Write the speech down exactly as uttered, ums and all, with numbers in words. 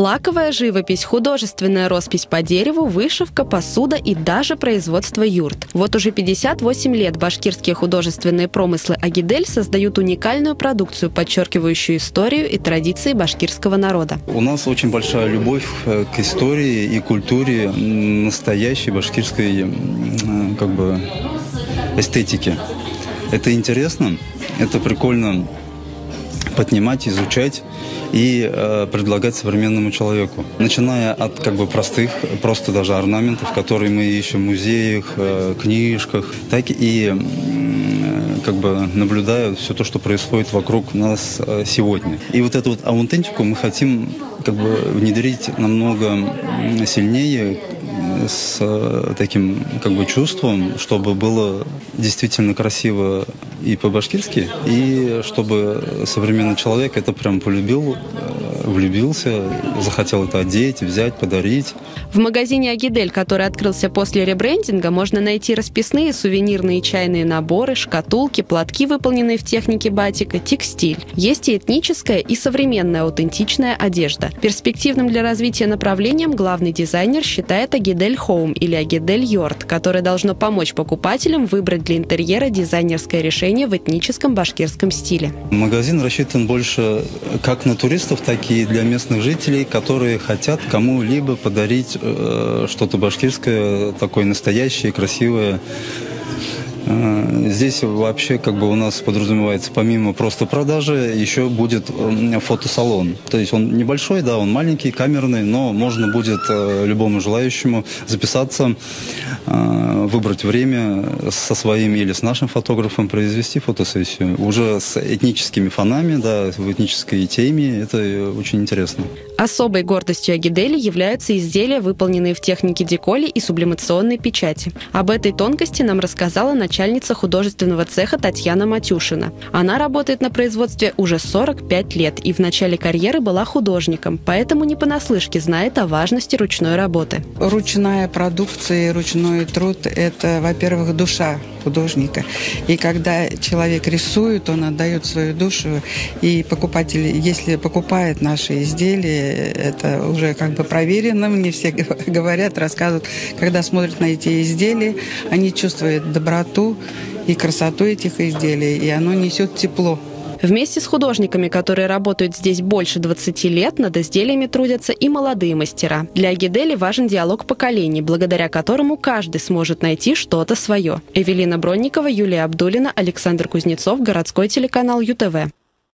Лаковая живопись, художественная роспись по дереву, вышивка, посуда и даже производство юрт. Вот уже пятьдесят восемь лет башкирские художественные промыслы «Агидель» создают уникальную продукцию, подчеркивающую историю и традиции башкирского народа. У нас очень большая любовь к истории и культуре настоящей башкирской как бы, эстетики. Это интересно, это прикольно поднимать, изучать и э, предлагать современному человеку. Начиная от как бы простых, просто даже орнаментов, которые мы ищем в музеях, э, книжках, так и э, как бы наблюдая все то, что происходит вокруг нас э, сегодня. И вот эту вот аутентику мы хотим как бы внедрить намного сильнее, с таким как бы чувством, чтобы было действительно красиво и по-башкирски, и чтобы современный человек это прям полюбил, влюбился, захотел это одеть, взять, подарить. В магазине «Агидель», который открылся после ребрендинга, можно найти расписные сувенирные чайные наборы, шкатулки, платки, выполненные в технике батика, текстиль. Есть и этническая, и современная аутентичная одежда. Перспективным для развития направлением главный дизайнер считает «Агидель Хоум» или «Агидель Йорт», которое должно помочь покупателям выбрать для интерьера дизайнерское решение в этническом башкирском стиле. Магазин рассчитан больше как на туристов, так и для местных жителей, которые хотят кому-либо подарить э, что-то башкирское, такое настоящее, красивое. Здесь вообще как бы у нас подразумевается, помимо просто продажи, еще будет фотосалон. То есть он небольшой, да, он маленький, камерный, но можно будет любому желающему записаться, выбрать время со своим или с нашим фотографом, произвести фотосессию. Уже с этническими фонами, да, в этнической теме, это очень интересно. Особой гордостью «Агидели» являются изделия, выполненные в технике деколи и сублимационной печати. Об этой тонкости нам рассказала начальница художественного цеха Татьяна Матюшина. Она работает на производстве уже сорок пять лет и в начале карьеры была художником, поэтому не понаслышке знает о важности ручной работы. Ручная продукция, ручной труд – это, во-первых, душа художника. И когда человек рисует, он отдает свою душу, и покупатель, если покупает наши изделия, это уже как бы проверено, мне все говорят, рассказывают, когда смотрят на эти изделия, они чувствуют доброту и красоту этих изделий, и оно несет тепло. Вместе с художниками, которые работают здесь больше двадцати лет, над изделиями трудятся и молодые мастера. Для «Агидели» важен диалог поколений, благодаря которому каждый сможет найти что-то свое. Эвелина Бронникова, Юлия Абдулина, Александр Кузнецов, городской телеканал ю тэ вэ.